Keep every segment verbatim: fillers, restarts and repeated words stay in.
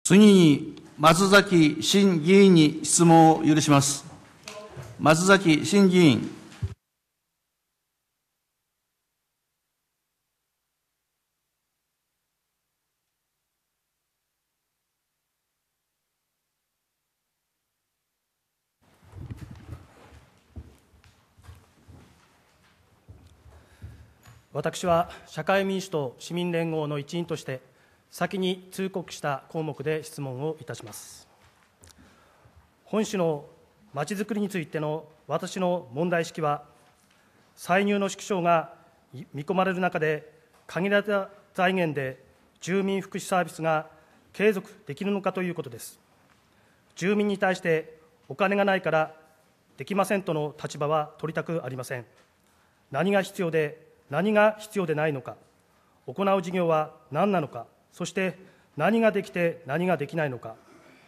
次に、松崎真議員に質問を許します。松崎真議員。 私は社会民主党・市民連合の一員として、先に通告した項目で質問をいたします。本市のまちづくりについての私の問題意識は、歳入の縮小が見込まれる中で、限られた財源で住民福祉サービスが継続できるのかということです。住民に対してお金がないからできませんとの立場は取りたくありません。何が必要で、何が必要でないのか、行う事業は何なのか、そして何ができて何ができないのか、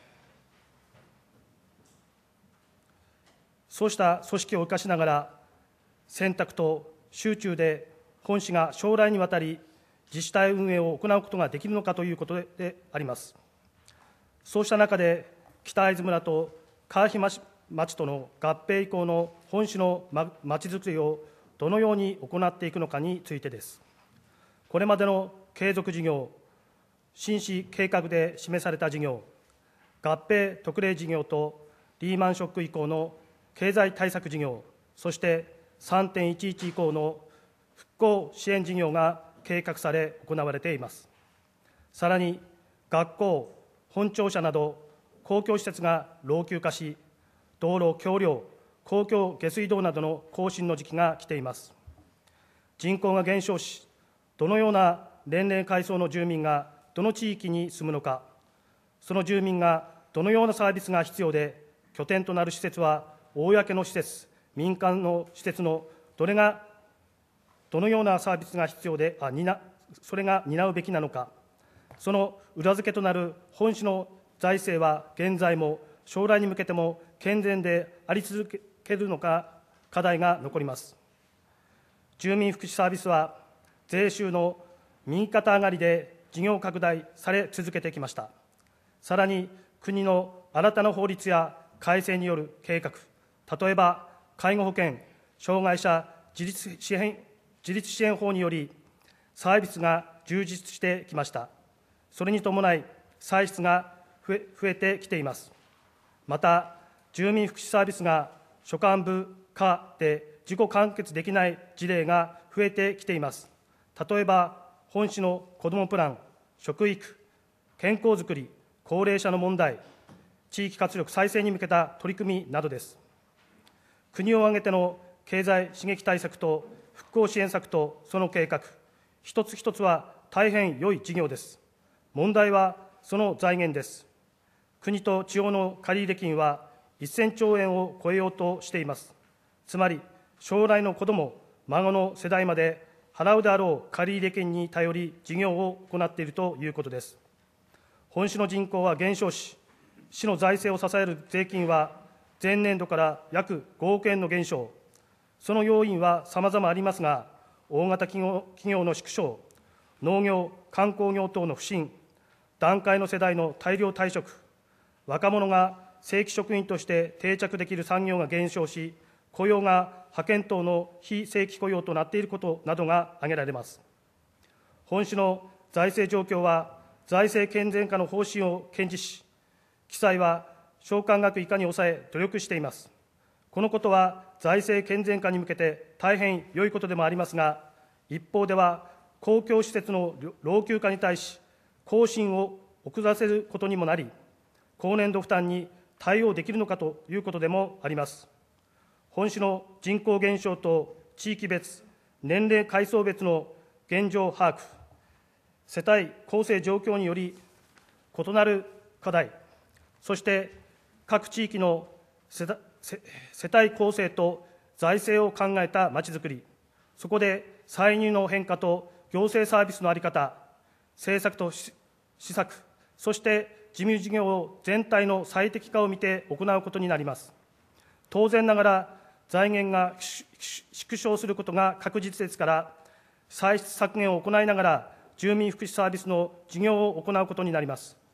そうした組織を生かしながら、選択と集中で本市が将来にわたり自治体運営を行うことができるのかということであります。そうした中で、北会津村と川日町との合併以降の本市のまちづくりをどのように行っていくのかについてです。これまでの継続事業、新市計画で示された事業、合併特例事業とリーマンショック以降の経済対策事業、そして さんてんいちいち 以降の復興支援事業が計画され行われています。さらに、学校、本庁舎など公共施設が老朽化し、道路、橋梁、公共下水道などの更新の時期が来ています。人口が減少し、どのような年齢階層の住民がどの地域に住むのか、その住民がどのようなサービスが必要で、拠点となる施設は公の施設、民間の施設のどれが、どのようなサービスが必要で、あ担それが担うべきなのか、その裏付けとなる本市の財政は現在も将来に向けても健全であり続けるのか、課題が残ります。住民福祉サービスは、税収の右肩上がりで事業拡大され続けてきました。さらに、国の新たな法律や改正による計画、例えば介護保険、障害者自立支援、自立支援法により、サービスが充実してきました。それに伴い、歳出が増え、増えてきています。また、住民福祉サービスが所管部下で自己完結できない事例が増えてきています。例えば、本市の子どもプラン、食育、健康づくり、高齢者の問題、地域活力再生に向けた取り組みなどです。国を挙げての経済刺激対策と復興支援策とその計画、一つ一つは大変良い事業です。問題はその財源です。国と地方の借入金はせんちょうえんを超えようとしています。つまり、将来の子ども、孫の世代まで払うであろう借入金に頼り、事業を行っているということです。本市の人口は減少し、市の財政を支える税金は、前年度から約ごおくえんの減少、その要因はさまざまありますが、大型企業企業の縮小、農業・観光業等の不振、団塊の世代の大量退職、若者が正規職員として定着できる産業が減少し、雇用が派遣等の非正規雇用となっていることなどが挙げられます。本市の財政状況は、財政健全化の方針を堅持し、記載は償還額以下に抑え、努力しています。このことは財政健全化に向けて大変良いことでもありますが、一方では公共施設の老朽化に対し、更新を遅らせることにもなり、高年度負担に対応できるのかということでもあります。本市の人口減少と地域別、年齢階層別の現状把握、世帯構成状況により異なる課題、そして各地域の世帯構成と財政を考えたまちづくり、そこで歳入の変化と行政サービスの在り方、政策と施策、そして事務事業全体の最適化を見て行うことになります。当然ながら、財源が縮小することが確実ですから、歳出削減を行いながら、住民福祉サービスの事業を行うことになります。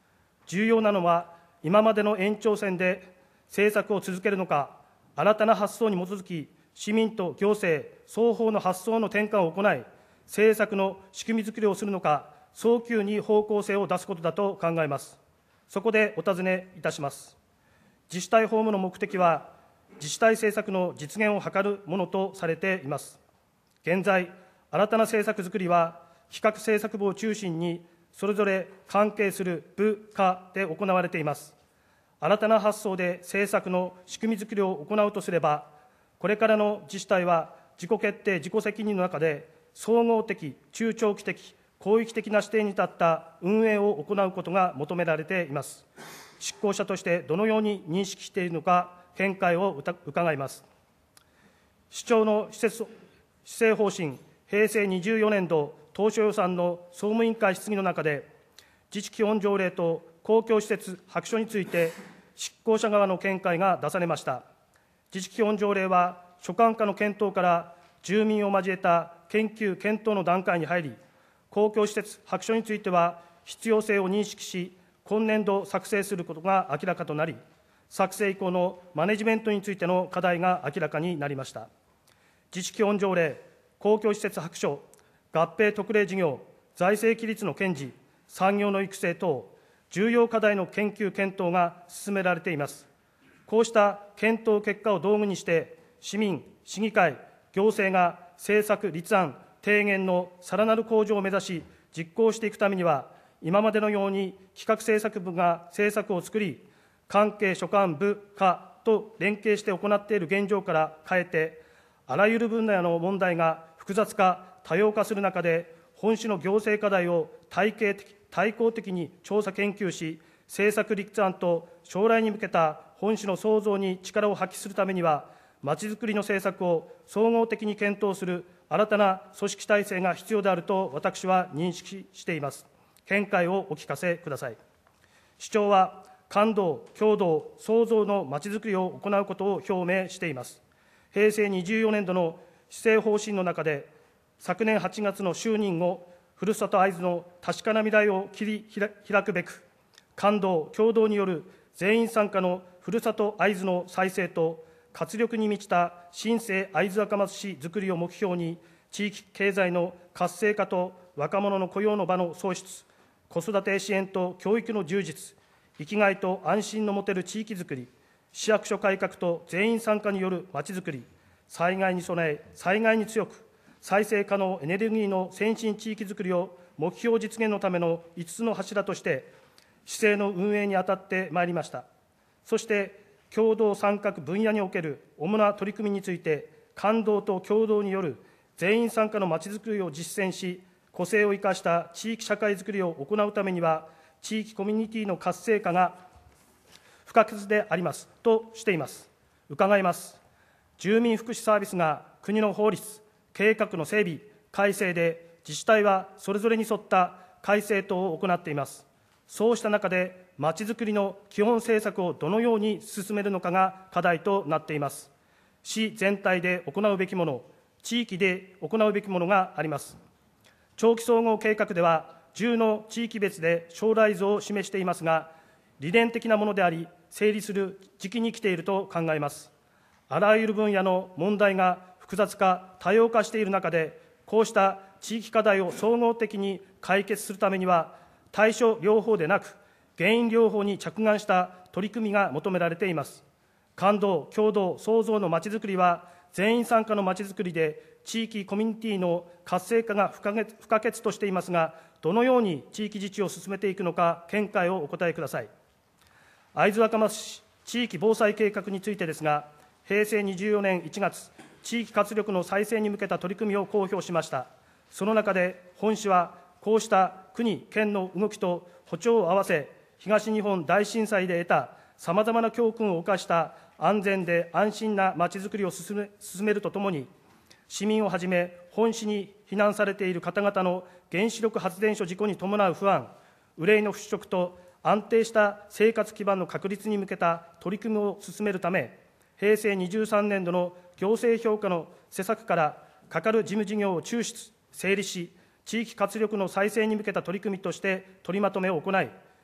重要なのは、今までの延長線で政策を続けるのか、新たな発想に基づき、市民と行政、双方の発想の転換を行い、政策の仕組みづくりをするのか、早急に方向性を出すことだと考えます。そこでお尋ねいたします。自治体法務の目的は、自治体政策の実現を図るものとされています。現在、新たな政策づくりは、企画政策部を中心に、それぞれ関係する部下で行われています。新たな発想で政策の仕組みづくりを行うとすれば、これからの自治体は自己決定、自己責任の中で、総合的、中長期的、広域的な視点に立った運営を行うことが求められています。執行者としてどのように認識しているのか、見解を伺います。市長の施設施政方針、へいせいにじゅうよねんど当初予算の総務委員会質疑の中で、自治基本条例と公共施設白書について、執行者側の見解が出されました。自治基本条例は、所管下の検討から住民を交えた研究・検討の段階に入り、公共施設白書については、必要性を認識し、今年度作成することが明らかとなり、作成以降のマネジメントについての課題が明らかになりました。自治基本条例、公共施設白書、合併特例事業、財政規律の堅持、産業の育成等、重要課題の研究・検討が進められています。こうした検討結果を道具にして、市民、市議会、行政が政策立案、提言のさらなる向上を目指し、実行していくためには、今までのように企画政策部が政策を作り、関係所管部下と連携して行っている現状から変えて、あらゆる分野の問題が複雑化、多様化する中で、本市の行政課題を体系的、対抗的に調査研究し、政策立案と将来に向けた本市の創造に力を発揮するためには、まちづくりの政策を総合的に検討する新たな組織体制が必要であると私は認識しています。見解をお聞かせください。市長は、感動、共同、創造のまちづくりを行うことを表明しています。へいせいにじゅうよねんどの施政方針の中で、昨年はちがつの就任後、ふるさと会津の確かな未来を切り開くべく、感動、共同による全員参加のふるさと会津の再生と、活力に満ちた新生会津若松市づくりを目標に、地域経済の活性化と若者の雇用の場の創出、子育て支援と教育の充実、生きがいと安心の持てる地域づくり、市役所改革と全員参加によるまちづくり、災害に備え、災害に強く、再生可能エネルギーの先進地域づくりを目標実現のためのいつつの柱として、市政の運営に当たってまいりました。そして、共同参画分野における主な取り組みについて、感動と共同による全員参加のまちづくりを実践し、個性を生かした地域社会づくりを行うためには、地域コミュニティの活性化が不可欠でありますとしています。伺います。住民福祉サービスが国の法律、計画の整備、改正で自治体はそれぞれに沿った改正等を行っています。そうした中で、まちづくりの基本政策をどのように進めるのかが課題となっています。市全体で行うべきもの、地域で行うべきものがあります。長期総合計画では、じゅうの地域別で将来像を示していますが、理念的なものであり、整理する時期に来ていると考えます。あらゆる分野の問題が複雑化、多様化している中で、こうした地域課題を総合的に解決するためには、対処療法でなく、原因療法に着眼した取り組みが求められています。感動、共同、創造のまちづくりは、全員参加のまちづくりで、地域コミュニティの活性化が不可欠、不可欠としていますが、どのように地域自治を進めていくのか、見解をお答えください。会津若松市地域防災計画についてですが、へいせいにじゅうよねんいちがつ、地域活力の再生に向けた取り組みを公表しました。その中で、本市は、こうした国、県の動きと歩調を合わせ、東日本大震災で得たさまざまな教訓を生かした安全で安心なまちづくりを進め、進めるとともに、市民をはじめ、本市に避難されている方々の原子力発電所事故に伴う不安、憂いの払拭と安定した生活基盤の確立に向けた取り組みを進めるため、へいせいにじゅうさんねんどの行政評価の施策からかかる事務事業を抽出、整理し、地域活力の再生に向けた取り組みとして取りまとめを行い、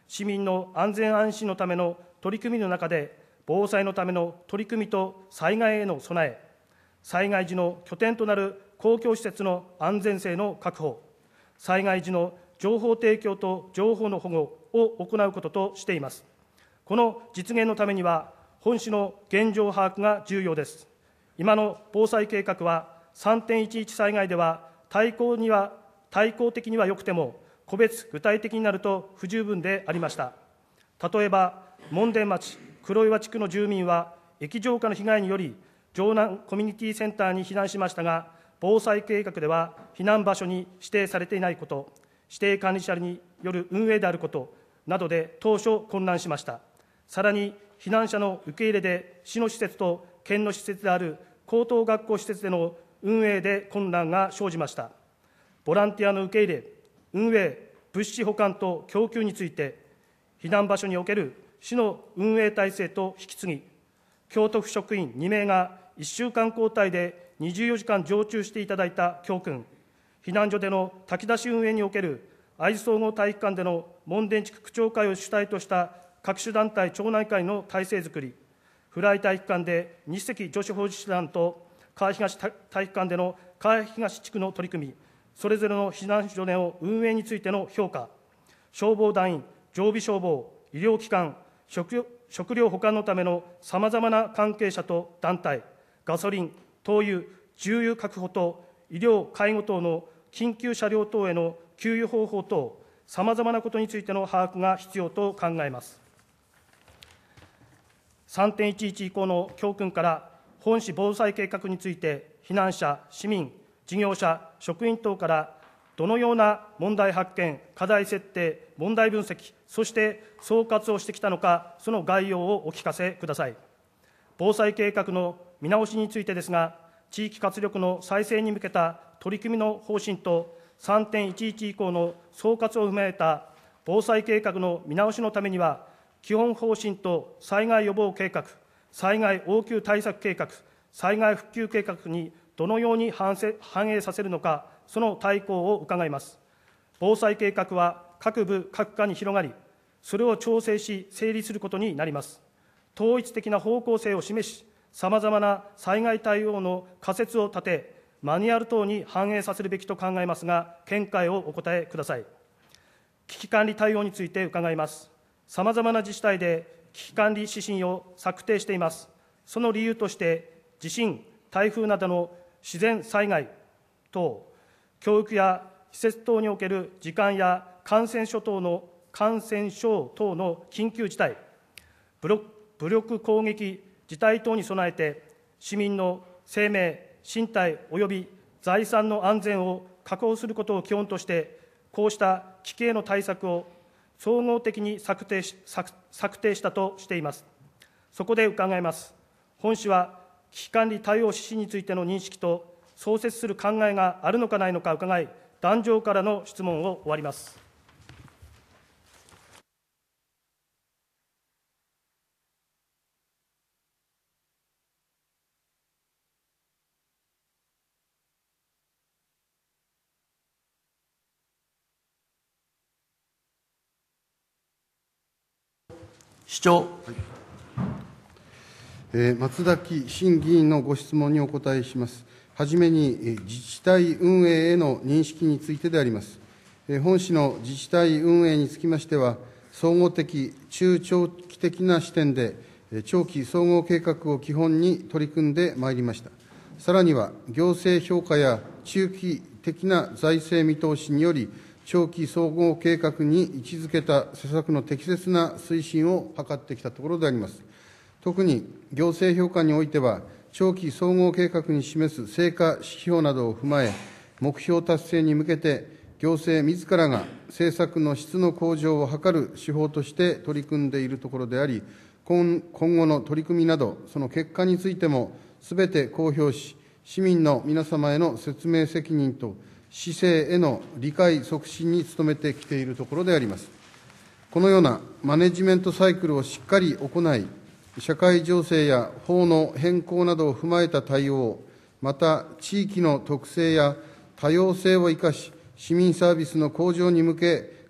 市民の安全安心のための取り組みの中で、防災のための取り組みと災害への備え、災害時の拠点となる公共施設の安全性の確保、災害時の情報提供と情報の保護を行うこととしています。この実現のためには、本市の現状把握が重要です。今の防災計画は、さんてんいちいち災害では対抗には、対抗的には良くても、個別具体的になると不十分でありました。例えば、門田町黒岩地区の住民は、液状化の被害により、城南コミュニティセンターに避難しましたが、防災計画では避難場所に指定されていないこと、指定管理者による運営であることなどで当初混乱しました。さらに、避難者の受け入れで、市の施設と県の施設である高等学校施設での運営で混乱が生じました。ボランティアの受け入れ、運営、物資保管と供給について、避難場所における市の運営体制と引き継ぎ、京都府職員にめいがいっしゅうかん交代でにじゅうよじかん常駐していただいた教訓、避難所での炊き出し運営における会津総合体育館での門田地区区長会を主体とした各種団体町内会の体制づくり、フライ体育館で日赤女子保持団と川東体育館での川東地区の取り組み、それぞれの避難所での運営についての評価、消防団員、常備消防、医療機関、食食料保管のためのさまざまな関係者と団体、ガソリン、灯油、重油確保と医療・介護等の緊急車両等への給油方法等、さまざまなことについての把握が必要と考えます。さんてんいちいち以降の教訓から、本市防災計画について、避難者、市民、事業者、職員等からどのような問題発見、課題設定、問題分析、そして総括をしてきたのか、その概要をお聞かせください。防災計画の見直しについてですが、地域活力の再生に向けた取り組みの方針と、さんてんいちいち以降の総括を踏まえた防災計画の見直しのためには、基本方針と災害予防計画、災害応急対策計画、災害復旧計画にどのように反映させるのか、その大綱を伺います。防災計画は各部各課に広がり、それを調整し、整理することになります。統一的な方向性を示し、さまざまな災害対応の仮説を立て、マニュアル等に反映させるべきと考えますが、見解をお答えください。危機管理対応について伺います。さまざまな自治体で危機管理指針を策定しています。その理由として、地震、台風などの自然災害等、教育や施設等における時間や感染症等の感染症等の緊急事態、武力攻撃事態等に備えて、市民の生命、身体及び財産の安全を確保することを基本として、こうした危機への対策を総合的に策定し、策、策定したとしています。そこで伺います。本市は危機管理対応指針についての認識と、創設する考えがあるのかないのか伺い、壇上からの質問を終わります。 市長。 えー、松崎新議員のご質問にお答えします。はじめに、自治体運営への認識についてであります。えー、本市の自治体運営につきましては、総合的、中長期的な視点で、長期総合計画を基本に取り組んでまいりました。さらには、行政評価や中期的な財政見通しにより、長期総合計画に位置づけた施策の適切な推進を図ってきたところであります。特に行政評価においては、長期総合計画に示す成果指標などを踏まえ、目標達成に向けて、行政みずからが政策の質の向上を図る手法として取り組んでいるところであり、今後の取り組みなど、その結果についても、すべて公表し、市民の皆様への説明責任と、市政への理解促進に努めてきているところであります。このようなマネジメントサイクルをしっかり行い、社会情勢や法の変更などを踏まえた対応、また地域の特性や多様性を生かし、市民サービスの向上に向け、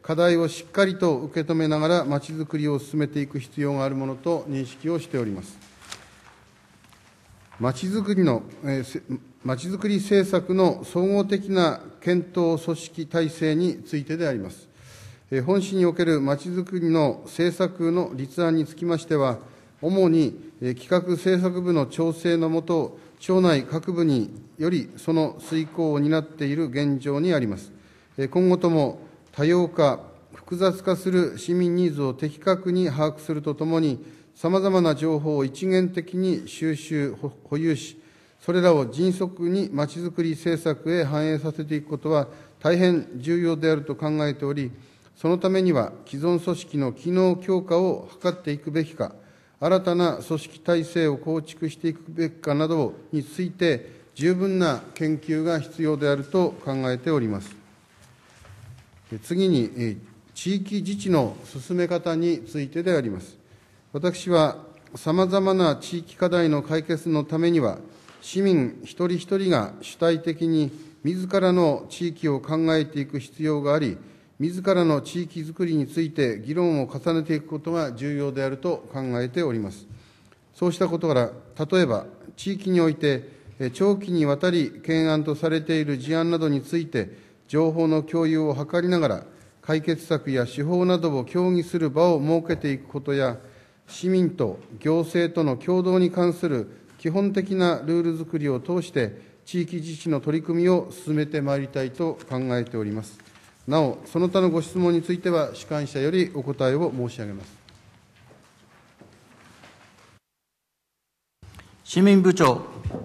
課題をしっかりと受け止めながら、まちづくりを進めていく必要があるものと認識をしております。まちづくりの、えー、まちづくり政策の総合的な検討組織体制についてであります。えー、本市におけるまちづくりの政策の立案につきましては、主に、えー、企画政策部の調整のもと、庁内各部によりその遂行を担っている現状にあります。えー、今後とも多様化、複雑化する市民ニーズを的確に把握するとともに、さまざまな情報を一元的に収集、保有し、それらを迅速にまちづくり政策へ反映させていくことは大変重要であると考えており、そのためには既存組織の機能強化を図っていくべきか、新たな組織体制を構築していくべきかなどについて、十分な研究が必要であると考えております。次に、地域自治の進め方についてであります。私は、さまざまな地域課題の解決のためには、市民一人一人が主体的に自らの地域を考えていく必要があり、自らの地域づくりについて議論を重ねていくことが重要であると考えております。そうしたことから、例えば、地域において長期にわたり懸案とされている事案などについて、情報の共有を図りながら、解決策や手法などを協議する場を設けていくことや、市民と行政との共同に関する基本的なルール作りを通して、地域自治の取り組みを進めてまいりたいと考えております。なお、その他のご質問については、主管者よりお答えを申し上げます。 市民部長。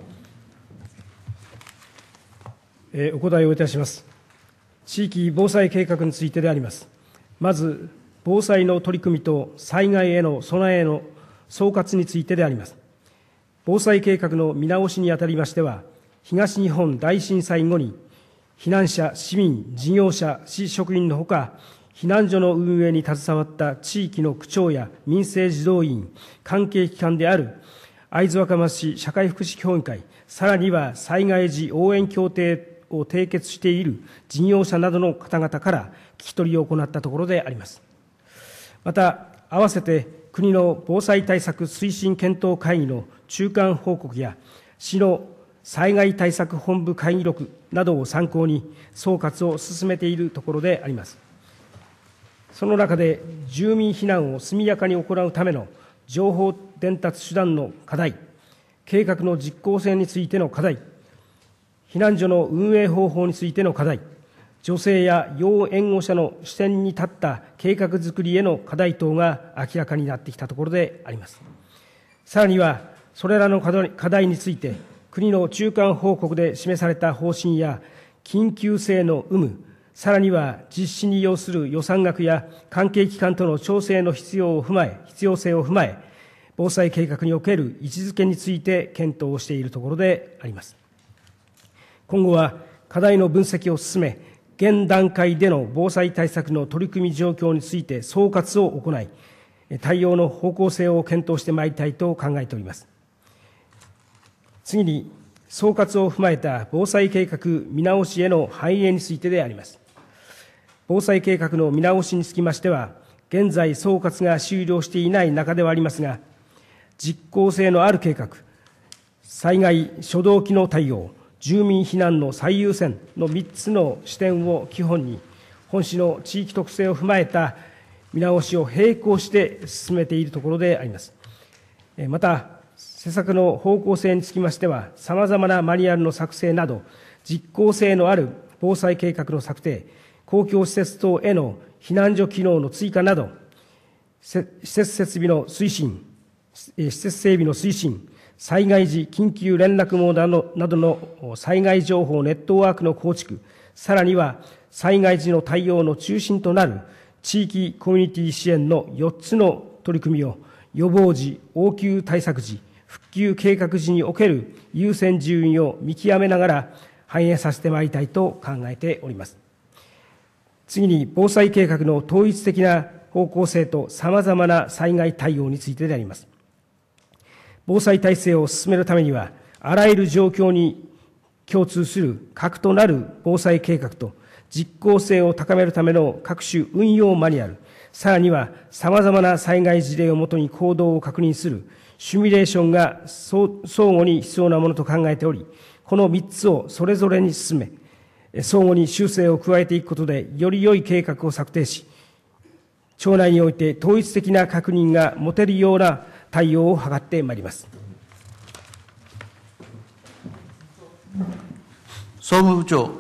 えー、お答えをいたします。地域防災計画についてであります。まず、防災の取り組みと災害への備えへの総括についてであります。防災計画の見直しにあたりましては、東日本大震災後に、避難者、市民、事業者、市職員のほか、避難所の運営に携わった地域の区長や民生児童員、関係機関である会津若松市社会福祉協議会、さらには災害時応援協定を締結している事業者などの方々から聞き取りを行ったところであります。また、合わせて国の防災対策推進検討会議の中間報告や、市の災害対策本部会議録などを参考に、総括を進めているところであります。その中で、住民避難を速やかに行うための情報伝達手段の課題、計画の実効性についての課題、避難所の運営方法についての課題、女性や要援護者の視点に立った計画づくりへの課題等が明らかになってきたところであります。さらには、それらの課題について、国の中間報告で示された方針や、緊急性の有無、さらには実施に要する予算額や関係機関との調整の必要を踏まえ、必要性を踏まえ、防災計画における位置づけについて検討をしているところであります。今後は課題の分析を進め、現段階での防災対策の取り組み状況について総括を行い、対応の方向性を検討してまいりたいと考えております。次に、総括を踏まえた防災計画見直しへの反映についてであります。防災計画の見直しにつきましては、現在総括が終了していない中ではありますが、実効性のある計画、災害初動機能対応、住民避難の最優先のみっつの視点を基本に、本市の地域特性を踏まえた見直しを並行して進めているところであります。また、施策の方向性につきましては、さまざまなマニュアルの作成など、実効性のある防災計画の策定、公共施設等への避難所機能の追加など、施設設備の推進、施設整備の推進、災害時緊急連絡網などの災害情報ネットワークの構築、さらには災害時の対応の中心となる地域コミュニティ支援のよっつの取り組みを予防時、応急対策時、復旧計画時における優先順位を見極めながら反映させてまいりたいと考えております。次に、防災計画の統一的な方向性とさまざまな災害対応についてであります。防災体制を進めるためには、あらゆる状況に共通する核となる防災計画と実効性を高めるための各種運用マニュアル、さらには様々な災害事例をもとに行動を確認するシミュレーションが相互に必要なものと考えており、このみっつをそれぞれに進め、相互に修正を加えていくことで、より良い計画を策定し、庁内において統一的な確認が持てるような対応を図ってまいります。 総務部長。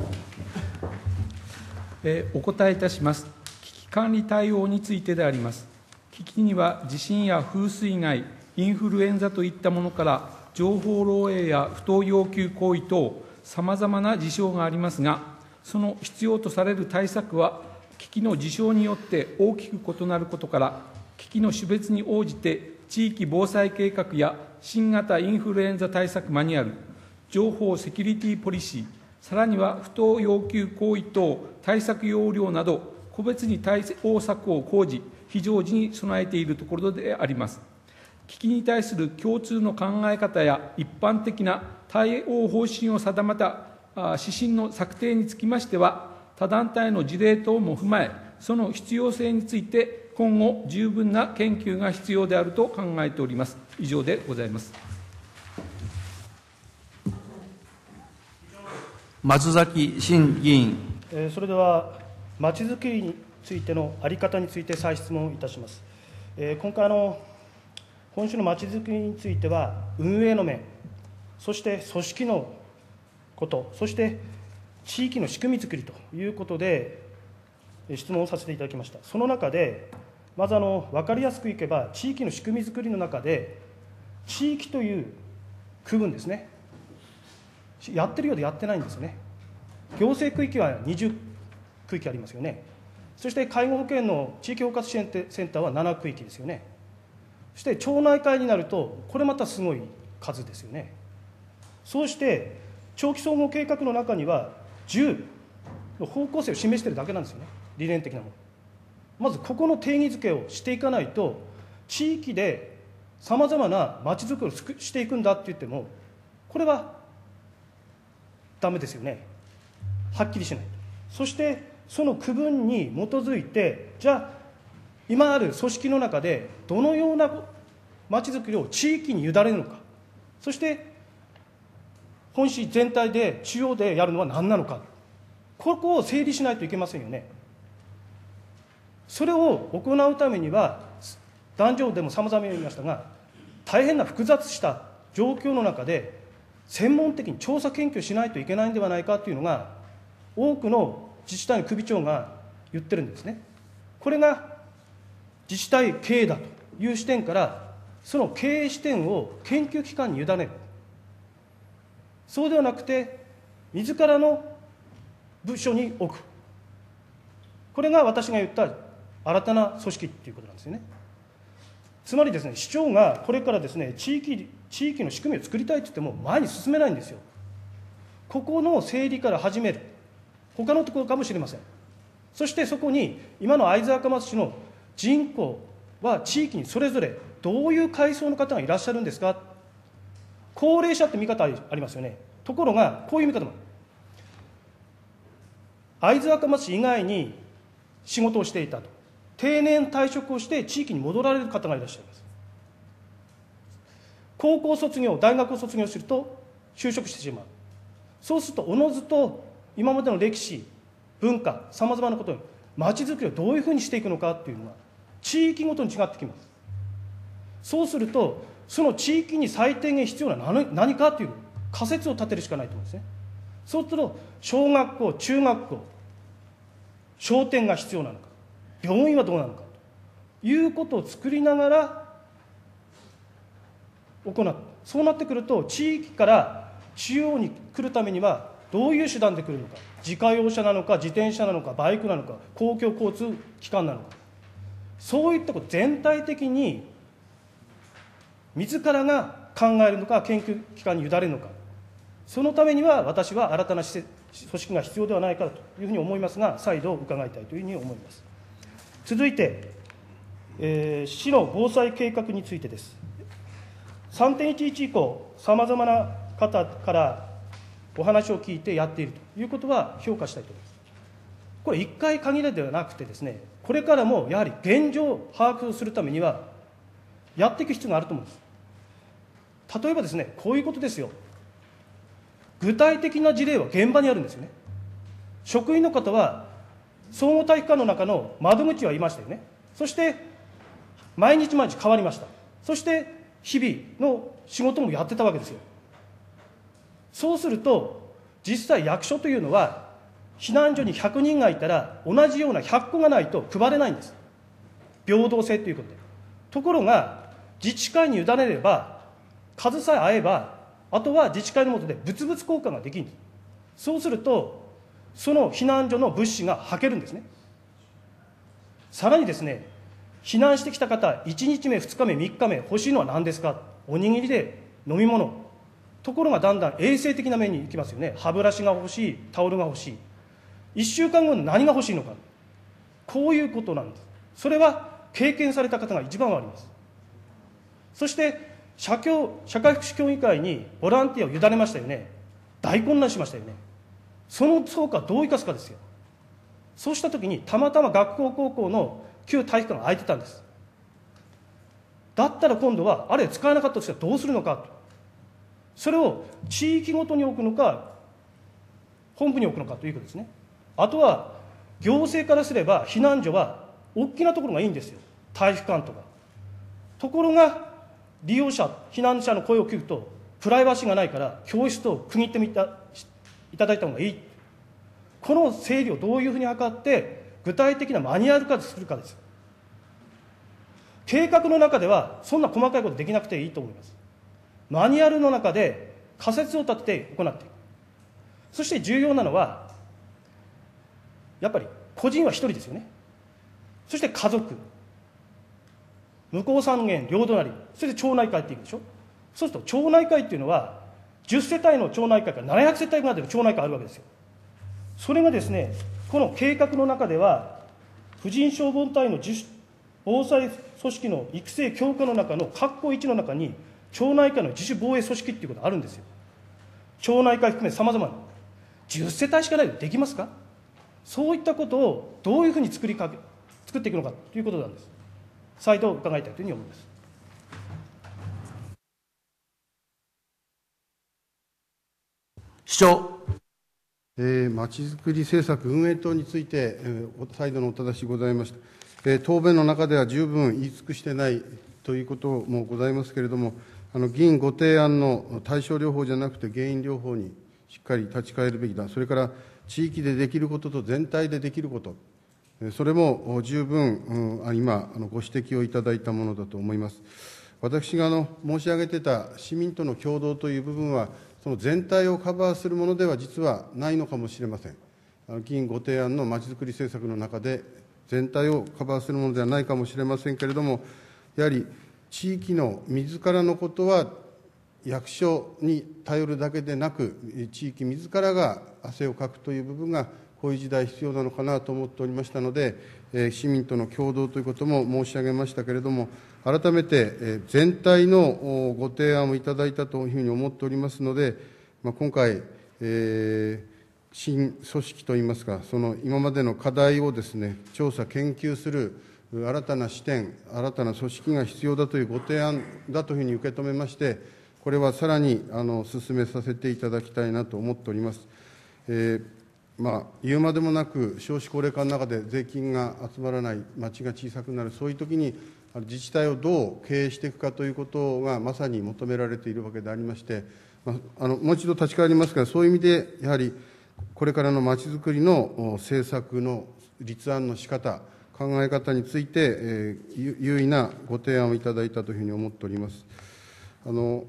えー、お答えいたします。危機管理対応についてであります。危機には地震や風水害、インフルエンザといったものから、情報漏洩や不当要求行為等、さまざまな事象がありますが、その必要とされる対策は、危機の事象によって大きく異なることから、危機の種別に応じて、地域防災計画や新型インフルエンザ対策マニュアル、情報セキュリティポリシー、さらには不当要求行為等対策要領など、個別に対応策を講じ、非常時に備えているところであります。危機に対する共通の考え方や一般的な対応方針を定めた指針の策定につきましては、他団体の事例等も踏まえ、その必要性について今後十分な研究が必要であると考えております。以上でございます。 松崎真議員。 それでは、まちづくりについての在り方について再質問いたします。今回の本州のまちづくりについては、運営の面、そして組織のこと、そして地域の仕組み作りということで、質問をさせていただきました。その中で、まずあの分かりやすくいけば、地域の仕組み作りの中で、地域という区分ですね、やってるようでやってないんですね。行政区域はにじゅう区域ありますよね。そして介護保険の地域包括支援センターはなな区域ですよね。そして町内会になると、これまたすごい数ですよね。そうして、長期総合計画の中には、じゅうの方向性を示しているだけなんですよね、理念的なもの。まず、ここの定義づけをしていかないと、地域でさまざまなまちづくりをしていくんだって言っても、これはダメですよね。はっきりしない。そして、その区分に基づいて、じゃあ、今ある組織の中で、どのようなまちづくりを地域に委ねるのか、そして、本市全体で、中央でやるのは何なのか、ここを整理しないといけませんよね。それを行うためには、壇上でもさまざま言いましたが、大変な複雑した状況の中で、専門的に調査研究しないといけないんではないかというのが、多くの自治体の首長が言ってるんですね。これが自治体経営だという視点から、その経営視点を研究機関に委ねる。そうではなくて、自らの部署に置く。これが私が言った新たな組織ということなんですよね。つまりですね、市長がこれからですね、地域、地域の仕組みを作りたいと言っても前に進めないんですよ。ここの整理から始める。他のところかもしれません。そしてそこに、今の会津若松市の人口は地域にそれぞれどういう階層の方がいらっしゃるんですか。高齢者って見方ありますよね。ところが、こういう見方もある。会津若松市以外に仕事をしていたと。定年退職をして地域に戻られる方がいらっしゃいます。高校卒業、大学を卒業すると就職してしまう。そうすると、おのずと今までの歴史、文化、さまざまなことに、まちづくりをどういうふうにしていくのかっていうのは、地域ごとに違ってきます。そうすると、その地域に最低限必要な何何かという仮説を立てるしかないと思うんですね。そうすると、小学校、中学校、商店が必要なのか、病院はどうなのかということを作りながら行う。そうなってくると、地域から中央に来るためにはどういう手段で来るのか、自家用車なのか、自転車なのか、バイクなのか、公共交通機関なのか、そういったこと全体的に自らが考えるのか、研究機関に委ねるのか、そのためには私は新たな施設組織が必要ではないかというふうに思いますが、再度伺いたいというふうに思います。続いて、えー、市の防災計画についてです。さんてんいちいち 以降、さまざまな方からお話を聞いてやっているということは評価したいと思います。 これいっかい限りではなくてですね、これからもやはり現状を把握するためにはやっていく必要があると思うんです。例えばですね、こういうことですよ。具体的な事例は現場にあるんですよね。職員の方は総合体育館の中の窓口はいましたよね。そして毎日毎日変わりました。そして日々の仕事もやってたわけですよ。そうすると実際役所というのは避難所にひゃくにんがいたら同じようなひゃっこがないと配れないんです。平等性ということで。ところが自治会に委ねれば、数さえ合えばあとは自治会の下で物々交換ができるんです。そうするとその避難所の物資がはけるんですね。さらにですね、避難してきた方、いちにちめ、ふつかめ、みっかめ、欲しいのは何ですか。おにぎりで飲み物。ところがだんだん衛生的な面に行きますよね。歯ブラシが欲しい、タオルが欲しい。いっしゅうかんごに何が欲しいのか。こういうことなんです。それは経験された方が一番はあります。そして社協、社会福祉協議会にボランティアを委ねましたよね。大混乱しましたよね。その成果をどう生かすかですよ。そうしたときにたまたま学校高校の旧体育館が空いてたんです。だったら今度はあれ使えなかったとしたらどうするのかと。それを地域ごとに置くのか本部に置くのかということですね。あとは行政からすれば避難所は大きなところがいいんですよ。体育館とか。ところが利用者、避難者の声を聞くとプライバシーがないから教室と区切ってみたいただいた方がいい。この整理をどういうふうに図って具体的なマニュアル化するかです。計画の中ではそんな細かいことできなくていいと思います。マニュアルの中で仮説を立てて行っていく。そして重要なのはやっぱり個人は一人ですよね。そして家族、向こう三軒両隣、そして町内会っていくでしょ。そうすると町内会っていうのはじゅっせたいの町内会からななひゃくせたいまでの町内会あるわけですよ。それがですね、この計画の中では婦人消防隊の自主防災組織の育成強化の中の括弧いちの中に町内会の自主防衛組織っていうことがあるんですよ。町内会含めさまざまなじゅっせたいしかないでできますか。そういったことをどういうふうに作りかけ作っていくのかということなんです。再度伺いたいというふうに思います。 市長。 えー、まちづくり政策運営等について、えー、再度のお正しございました。えー、答弁の中では十分言い尽くしてないということもございますけれども、あの議員ご提案の対症療法じゃなくて原因療法にしっかり立ち返るべきだ。それから地域でできることと全体でできること、それも十分、うん、今あのご指摘をいただいたものだと思います。私があの申し上げてた市民との共同という部分は、その全体をカバーするものでは実はないのかもしれません。あの議員ご提案のまちづくり政策の中で全体をカバーするものではないかもしれませんけれども、やはり地域の自らのことは役所に頼るだけでなく、地域自らが汗をかくという部分がこういう時代必要なのかなと思っておりましたので、市民との共同ということも申し上げましたけれども、改めて全体のご提案をいただいたというふうに思っておりますので、今回、えー、新組織といいますか、その今までの課題をですね、調査、研究する新たな視点、新たな組織が必要だというご提案だというふうに受け止めまして、これはさらにあの進めさせていただきたいなと思っております。えーまあ、言うまでもなく、少子高齢化の中で税金が集まらない、町が小さくなる、そういうときに自治体をどう経営していくかということがまさに求められているわけでありまして、まあ、あのもう一度立ち返りますが、そういう意味で、やはりこれからのまちづくりの政策の立案の仕方、考え方について、えー、有意なご提案をいただいたというふうに思っております。あの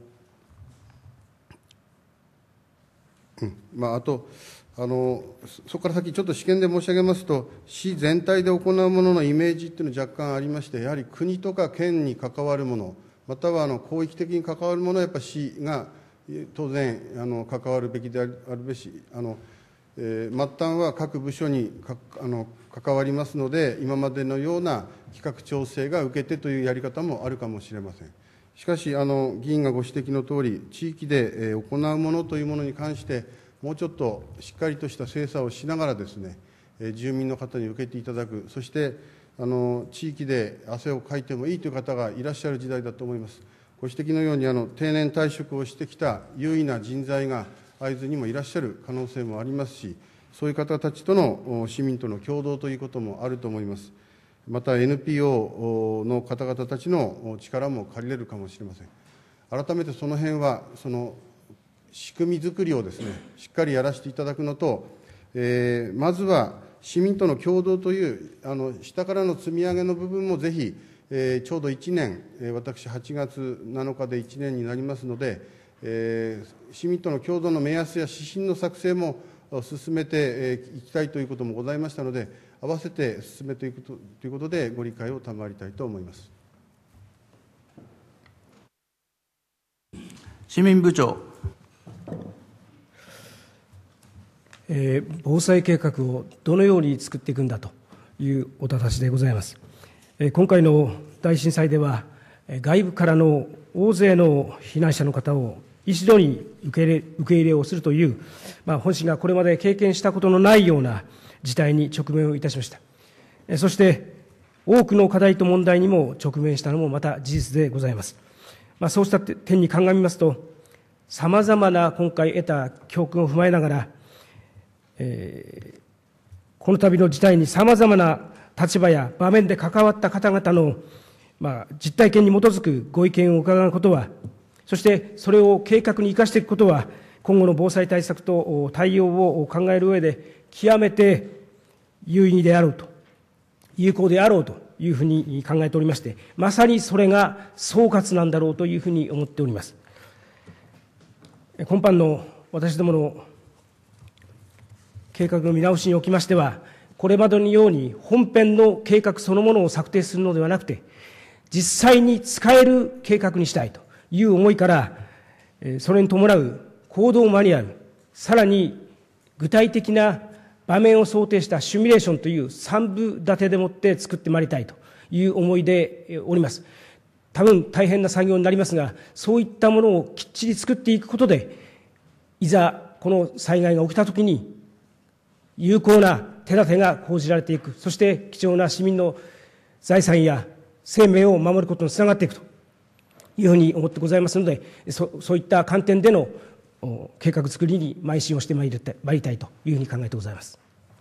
うんまあ、あとあの、そこから先、ちょっと試験で申し上げますと、市全体で行うもののイメージっていうのは若干ありまして、やはり国とか県に関わるもの、またはあの広域的に関わるものは、やっぱり市が当然あの関わるべきであるべし、あのえー、末端は各部署にかあの関わりますので、今までのような企画調整が受けてというやり方もあるかもしれません。しかし、あの議員がご指摘のとおり、地域で、えー、行うものというものに関して、もうちょっとしっかりとした精査をしながらですね、 え住民の方に受けていただく、そしてあの地域で汗をかいてもいいという方がいらっしゃる時代だと思います。ご指摘のように、あの定年退職をしてきた有為な人材が会津にもいらっしゃる可能性もありますし、そういう方たちとの市民との共同ということもあると思います。また エヌピーオー の方々たちの力も借りれるかもしれません。改めてその辺は、その仕組み作りをですね、しっかりやらせていただくのと、えー、まずは市民との共同という、あの下からの積み上げの部分もぜひ、えー、ちょうどいちねん、えー、私、はちがつなのかでいちねんになりますので、えー、市民との共同の目安や指針の作成も進めていきたいということもございましたので、合わせて進めていくということで、ご理解を賜りたいと思います。 市民部長。 えー、防災計画をどのように作っていくんだというおただしでございます。えー、今回の大震災では、外部からの大勢の避難者の方を一度に受け入れ、受け入れをするという、まあ、本市がこれまで経験したことのないような事態に直面をいたしました。えー、そして、多くの課題と問題にも直面したのもまた事実でございます。まあ、そうした点に鑑みますと、さまざまな今回得た教訓を踏まえながら、えー、この度の事態にさまざまな立場や場面で関わった方々の、まあ、実体験に基づくご意見を伺うことは、そしてそれを計画に生かしていくことは、今後の防災対策と対応を考える上で、極めて有意義であろうと、有効であろうというふうに考えておりまして、まさにそれが総括なんだろうというふうに思っております。今般の私どもの計画の見直しにおきましては、これまでのように本編の計画そのものを策定するのではなくて、実際に使える計画にしたいという思いから、それに伴う行動マニュアル、さらに具体的な場面を想定したシミュレーションという三部立てでもって作ってまいりたいという思いでおります。多分大変な作業になりますが、そういったものをきっちり作っていくことで、いざこの災害が起きたときに、有効な手立てが講じられていく、そして貴重な市民の財産や生命を守ることにつながっていくというふうに思ってございますので、そ, そういった観点での計画作りに邁進をしてまいりたい、まいりたいというふうに考えてございます。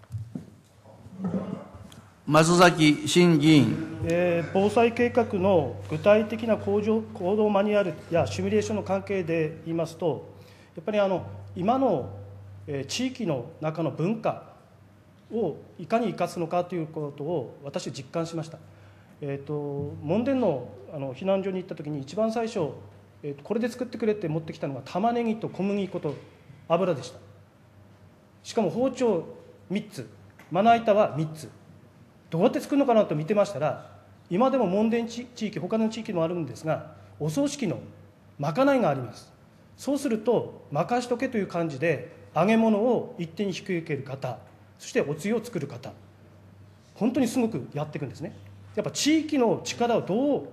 松崎真議員。 えー、防災計画の具体的な行動行動マニュアルやシミュレーションの関係で言いますと、やっぱりあの今の、えー、地域の中の文化をいかに生かすのかということを私実感しました。えーと、門田のあの避難所に行った時に一番最初、えーと、これで作ってくれって持ってきたのが玉ねぎと小麦粉と油でした。しかも包丁みっつ、まな板はみっつ。どうやって作るのかなと見てましたら、今でも門田地域、他の地域もあるんですが、お葬式のまかないがあります。そうすると任しとけという感じで揚げ物を一手に引き受ける方、そしておつゆを作る方、本当にすごくやっていくんですね。やっぱ地域の力をどう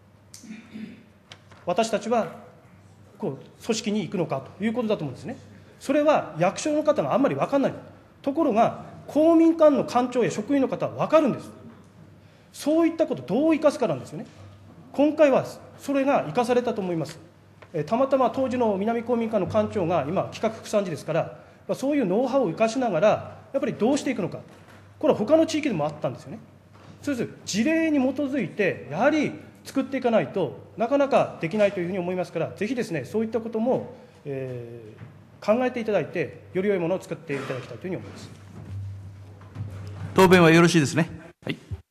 私たちはこう組織に行くのかということだと思うんですね。それは役所の方があんまり分かんない。ところが公民館の館長や職員の方は分かるんです。そういったことをどう生かすかなんですよね。今回はそれが生かされたと思います。たまたま当時の南公民館の館長が今企画副参事ですから、そういうノウハウを生かしながらやっぱりどうしていくのか、これは他の地域でもあったんですよね。そうです。事例に基づいてやはり作っていかないとなかなかできないというふうに思いますから、ぜひですね、そういったことも、えー、考えていただいて、より良いものを作っていただきたいというふうに思います。 答弁はよろしいですね。はい。